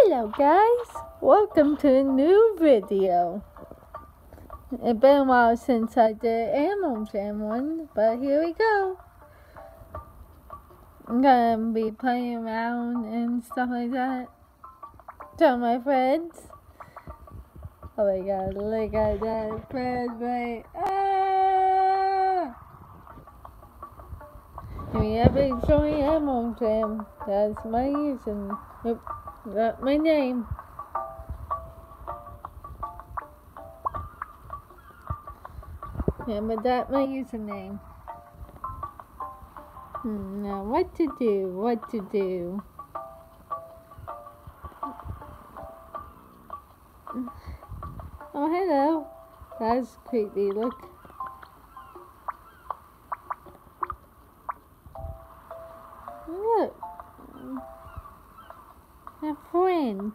Hello guys, welcome to a new video. It's been a while since I did Animal Jam one, but here we go. I'm gonna be playing around and stuff like that. Tell my friends. Oh my god, look at that friend, right? If you ever join Animal Jam, that's my username. Nope, not my name. Yeah, but that's my username. Now, what to do? Oh, hello. That's creepy, look. Look. A friend.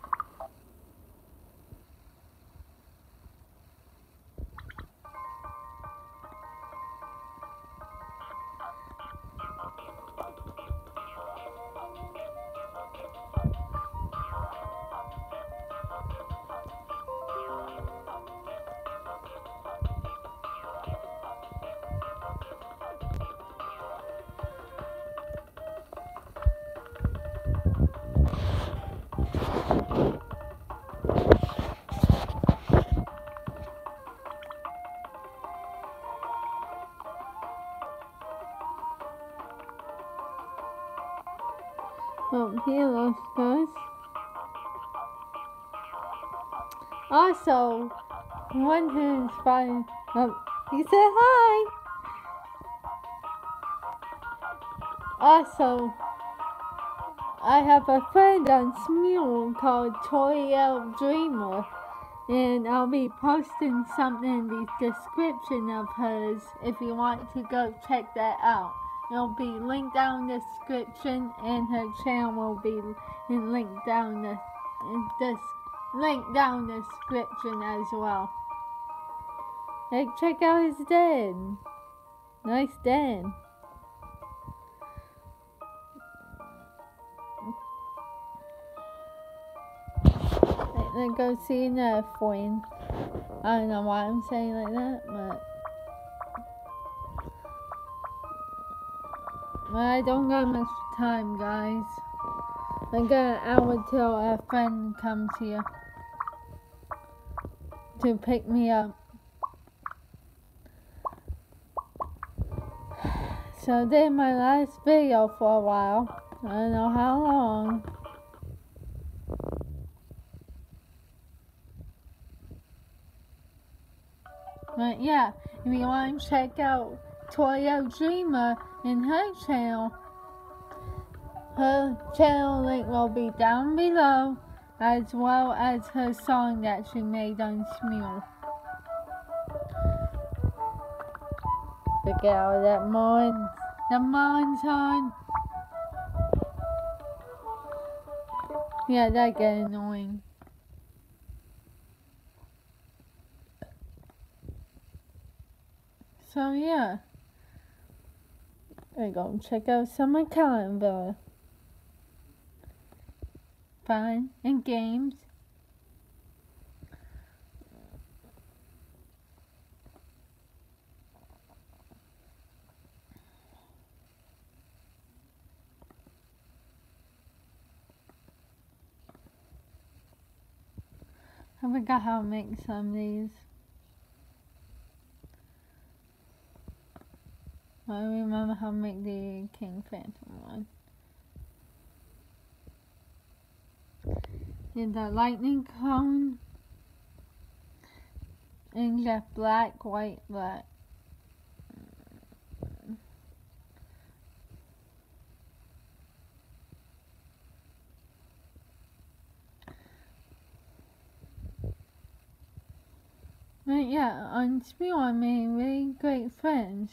Oh, hello, guys. Also, one who's fine. You said hi. Also, I have a friend on Smule called Toriel Dreamer, and I'll be posting something in the description of hers if you want to go check that out. It'll be linked down in the description, and her channel will be linked down the description as well. Hey, check out his den. Nice den. Let's go see another friend. I don't know why I'm saying like that, but I don't got much time, guys. I got an hour till a friend comes here to pick me up. So this is my last video for a while. I don't know how long. But yeah, if you want to check out Toriel Dreamer and her channel link will be down below, as well as her song that she made on Smule. Look out, that Mon. The Mon's on. Yeah, that get annoying. So yeah, we're gonna check out some calendar. Fun and games. I forgot how to make some of these. I remember how to make the King Phantom one. And the lightning cone. And just black, white, black. But yeah, on Smule I made really great friends.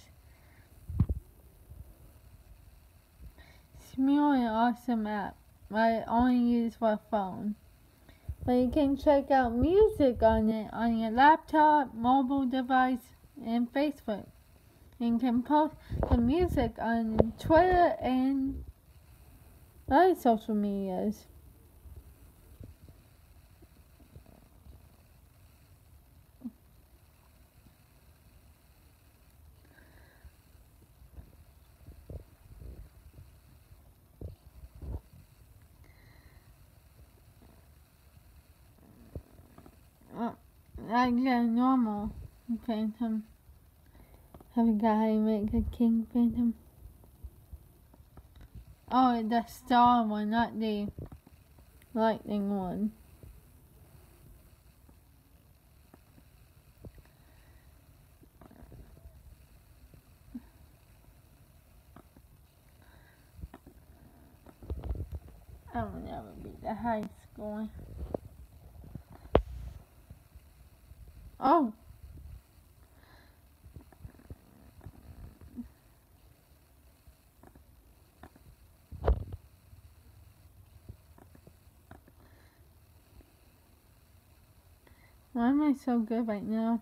Smule is an awesome app. I only use for phone. But you can check out music on it on your laptop, mobile device, and Facebook. And you can post the music on Twitter and other social medias. actually normal phantom. Have a guy make a king phantom. Oh, the star one, not the lightning one. I will never beat the high score. Oh! Why am I so good right now?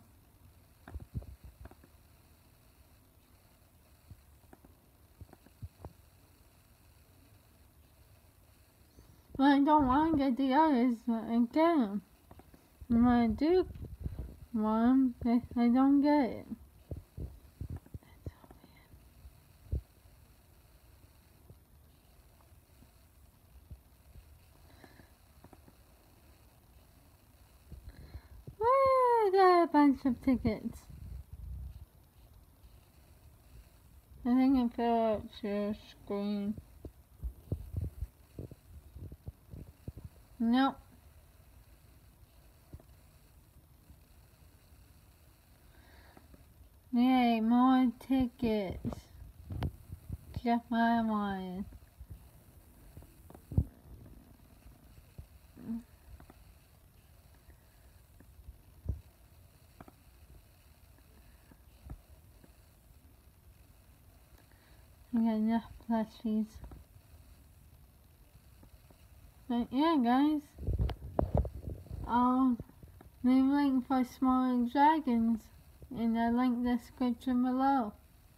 Well, I don't want to get the others, but I get them. And when I do want them, I don't get it. Where are a bunch of tickets? I think it fell out your screen. Nope. Yay, more tickets. Just what I wanted. I got enough plushies. But yeah, guys. I'll leave a link for Smaller Dragons in the link description below.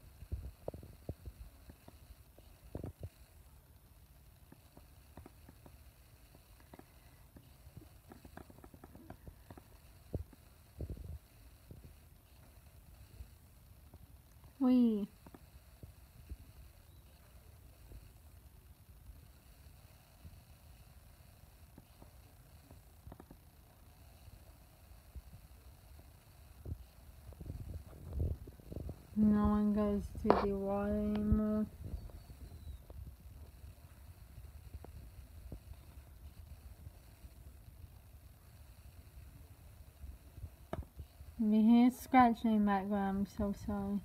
Wee. No one goes to the water anymore. If you hear scratching in the background, I'm so sorry.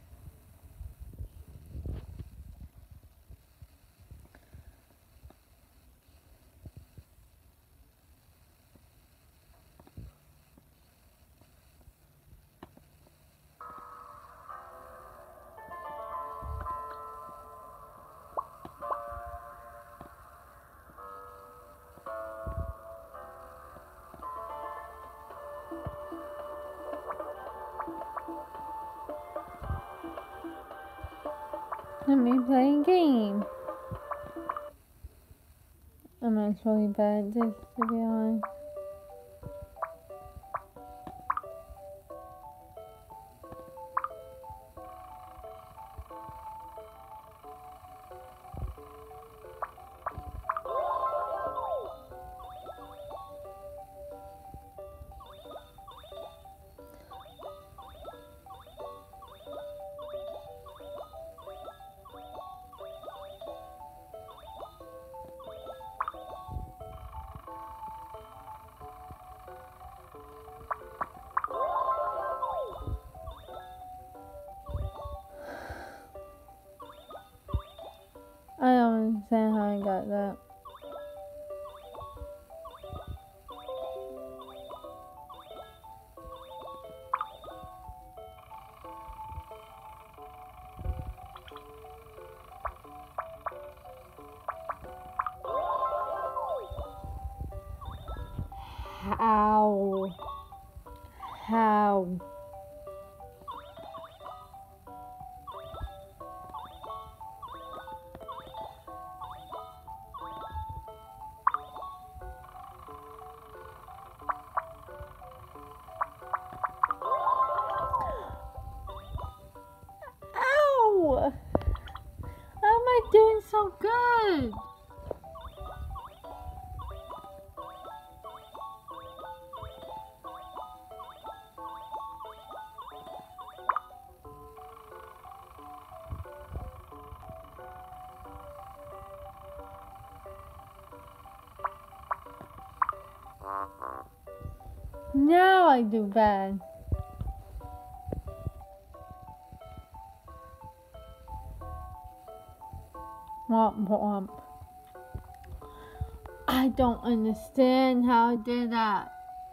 Let me play a game. I'm actually bad at this, to be honest. I don't understand how I got that. How? How? Ow! How am I doing so good? Now I do bad. Womp womp. I don't understand how I did that.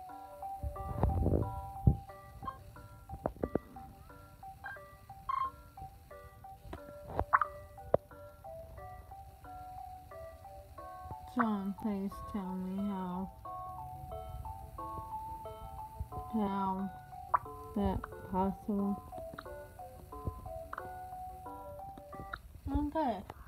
Someone please tell me how that possible. Okay.